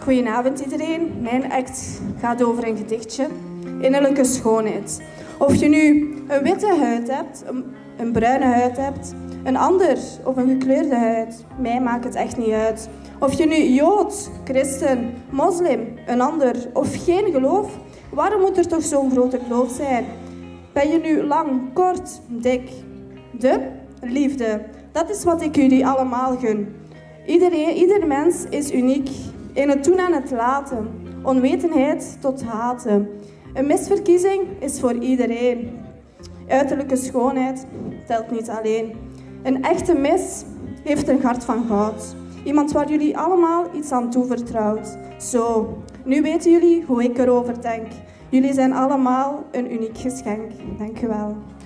Goedenavond iedereen. Mijn act gaat over een gedichtje. Innerlijke schoonheid. Of je nu een witte huid hebt, een bruine huid hebt, een ander of een gekleurde huid, mij maakt het echt niet uit. Of je nu Jood, christen, moslim, een ander of geen geloof, waarom moet er toch zo'n grote kloof zijn? Ben je nu lang, kort, dik? De liefde, dat is wat ik jullie allemaal gun. Ieder mens is uniek in het doen en het laten, onwetendheid tot haten. Een misverkiezing is voor iedereen. Uiterlijke schoonheid telt niet alleen. Een echte mis heeft een hart van goud. Iemand waar jullie allemaal iets aan toevertrouwt. Zo, nu weten jullie hoe ik erover denk. Jullie zijn allemaal een uniek geschenk. Dank u wel.